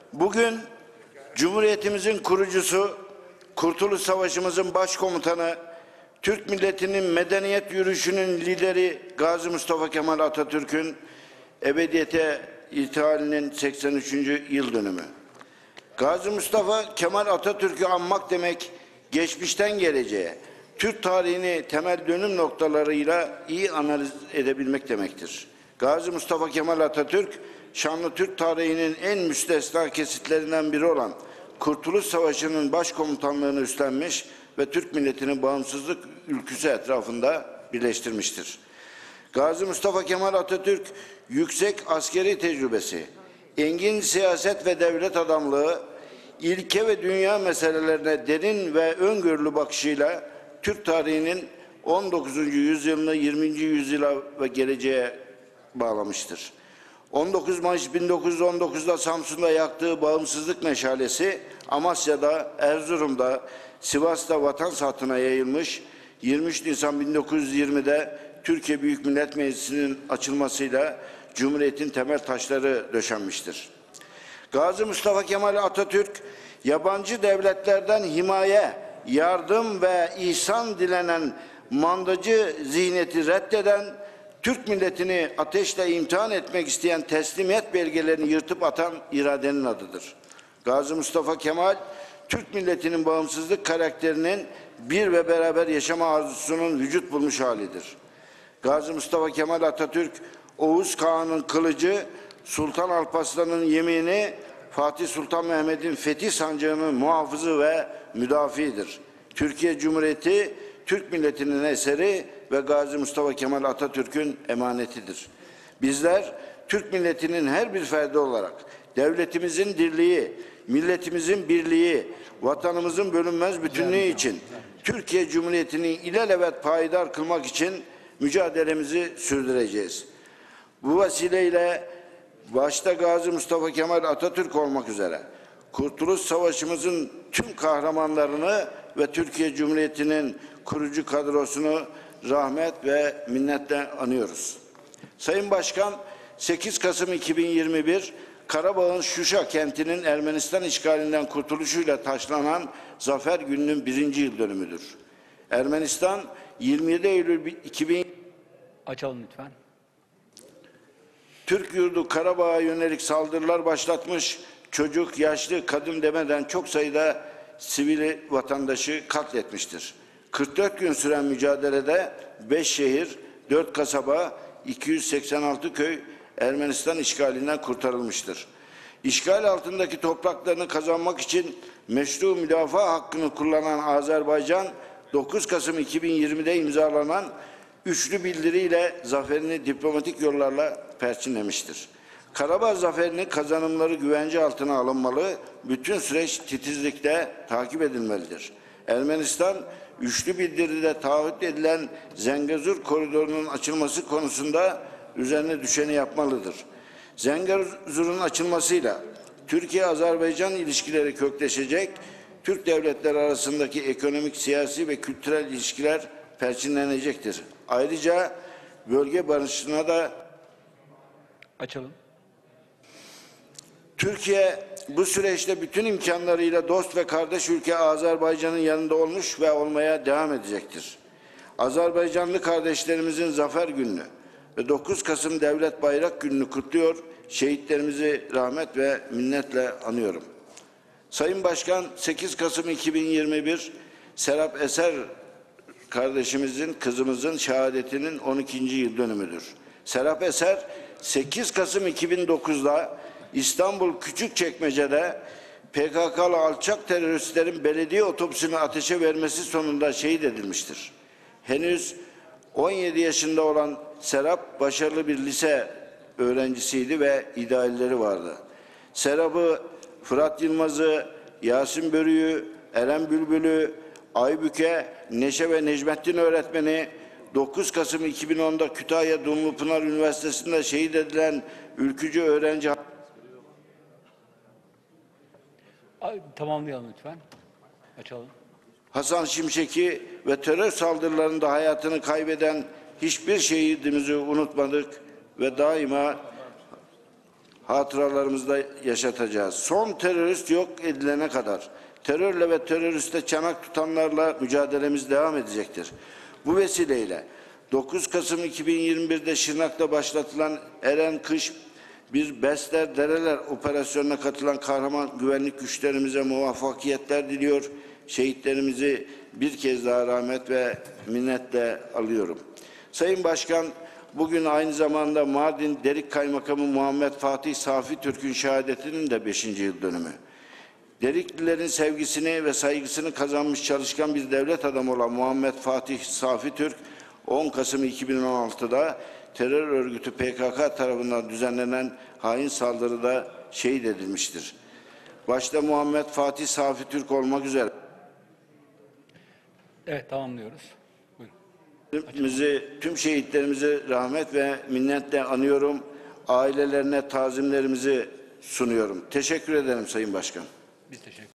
Bugün Cumhuriyetimizin kurucusu, Kurtuluş Savaşımızın başkomutanı, Türk milletinin medeniyet yürüyüşünün lideri Gazi Mustafa Kemal Atatürk'ün ebediyete irtihalinin 83. yıl dönümü. Gazi Mustafa Kemal Atatürk'ü anmak demek, geçmişten geleceğe, Türk tarihini temel dönüm noktalarıyla iyi analiz edebilmek demektir. Gazi Mustafa Kemal Atatürk, şanlı Türk tarihinin en müstesna kesitlerinden biri olan Kurtuluş Savaşı'nın başkomutanlığını üstlenmiş ve Türk milletinin bağımsızlık ülküsü etrafında birleştirmiştir. Gazi Mustafa Kemal Atatürk, yüksek askeri tecrübesi, engin siyaset ve devlet adamlığı, ilke ve dünya meselelerine derin ve öngörülü bakışıyla Türk tarihinin 19. yüzyılını 20. yüzyıla ve geleceğe bağlamıştır. 19 Mayıs 1919'da Samsun'da yaktığı bağımsızlık meşalesi Amasya'da, Erzurum'da, Sivas'ta vatan sahtına yayılmış, 23 Nisan 1920'de Türkiye Büyük Millet Meclisi'nin açılmasıyla Cumhuriyet'in temel taşları döşenmiştir. Gazi Mustafa Kemal Atatürk, yabancı devletlerden himaye, yardım ve ihsan dilenen mandacı zihniyeti reddeden, Türk milletini ateşle imtihan etmek isteyen teslimiyet belgelerini yırtıp atan iradenin adıdır. Gazi Mustafa Kemal, Türk milletinin bağımsızlık karakterinin bir ve beraber yaşama arzusunun vücut bulmuş halidir. Gazi Mustafa Kemal Atatürk, Oğuz Kağan'ın kılıcı, Sultan Alparslan'ın yemini, Fatih Sultan Mehmet'in fetih sancağının muhafızı ve müdafiidir. Türkiye Cumhuriyeti, Türk milletinin eseri ve Gazi Mustafa Kemal Atatürk'ün emanetidir. Bizler, Türk milletinin her bir ferdi olarak devletimizin dirliği, milletimizin birliği, vatanımızın bölünmez bütünlüğü için Türkiye Cumhuriyeti'ni ilelebet payidar kılmak için mücadelemizi sürdüreceğiz. Bu vesileyle başta Gazi Mustafa Kemal Atatürk olmak üzere Kurtuluş Savaşımızın tüm kahramanlarını ve Türkiye Cumhuriyeti'nin kurucu kadrosunu rahmet ve minnetle anıyoruz. Sayın Başkan, 8 Kasım 2021 Karabağ'ın Şuşa kentinin Ermenistan işgalinden kurtuluşuyla taşlanan Zafer Günü'nün 1. yıl dönümüdür. Ermenistan 27 Eylül 2000 Açalım lütfen. Türk yurdu Karabağ'a yönelik saldırılar başlatmış, çocuk, yaşlı, kadın demeden çok sayıda sivil vatandaşı katletmiştir. 44 gün süren mücadelede 5 şehir, 4 kasaba, 286 köy Ermenistan işgalinden kurtarılmıştır. İşgal altındaki topraklarını kazanmak için meşru müdafaa hakkını kullanan Azerbaycan, 9 Kasım 2020'de imzalanan üçlü bildiriyle zaferini diplomatik yollarla perçinlemiştir. Karabağ zaferinin kazanımları güvence altına alınmalı, bütün süreç titizlikle takip edilmelidir. Ermenistan, üçlü bildiride taahhüt edilen Zengezur koridorunun açılması konusunda üzerine düşeni yapmalıdır. Zengezur'un açılmasıyla Türkiye-Azerbaycan ilişkileri kökleşecek, Türk devletleri arasındaki ekonomik, siyasi ve kültürel ilişkiler perçinlenecektir. Ayrıca bölge barışına da açalım. Türkiye bu süreçte bütün imkanlarıyla dost ve kardeş ülke Azerbaycan'ın yanında olmuş ve olmaya devam edecektir. Azerbaycanlı kardeşlerimizin Zafer Günü'nü ve 9 Kasım Devlet Bayrak Günü'nü kutluyor, şehitlerimizi rahmet ve minnetle anıyorum. Sayın Başkan, 8 Kasım 2021 Serap Eser kardeşimizin, kızımızın şehadetinin 12. yıl dönümüdür. Serap Eser, 8 Kasım 2009'da İstanbul Küçükçekmece'de PKK'lı alçak teröristlerin belediye otobüsünü ateşe vermesi sonunda şehit edilmiştir. Henüz 17 yaşında olan Serap, başarılı bir lise öğrencisiydi ve idealleri vardı. Serap'ı, Fırat Yılmaz'ı, Yasin Börü'yü, Eren Bülbül'ü, Aybüke, Neşe ve Necmettin öğretmeni, 9 Kasım 2010'da Kütahya Dumlupınar Üniversitesi'nde şehit edilen ülkücü öğrenci... Tamamlayalım lütfen. Açalım. Hasan Şimşek'i ve terör saldırılarında hayatını kaybeden hiçbir şehidimizi unutmadık ve daima hatıralarımızda yaşatacağız. Son terörist yok edilene kadar terörle ve teröriste çanak tutanlarla mücadelemiz devam edecektir. Bu vesileyle 9 Kasım 2021'de Şırnak'ta başlatılan Eren Kış bir Besler Dereler operasyonuna katılan kahraman güvenlik güçlerimize muvaffakiyetler diliyor. Şehitlerimizi bir kez daha rahmet ve minnetle alıyorum. Sayın Başkan, bugün aynı zamanda Mardin Derik Kaymakamı Muhammed Fatih Safi Türk'ün şehadetinin de 5. yıl dönümü. Deriklilerin sevgisini ve saygısını kazanmış çalışkan bir devlet adamı olan Muhammed Fatih Safi Türk, 10 Kasım 2016'da terör örgütü PKK tarafından düzenlenen hain saldırıda şehit edilmiştir. Başta Muhammed Fatih Safi Türk olmak üzere Evet, tamamlıyoruz. tüm şehitlerimizi rahmet ve minnetle anıyorum. Ailelerine tazimlerimizi sunuyorum. Teşekkür ederim Sayın Başkan. Biz teşekkür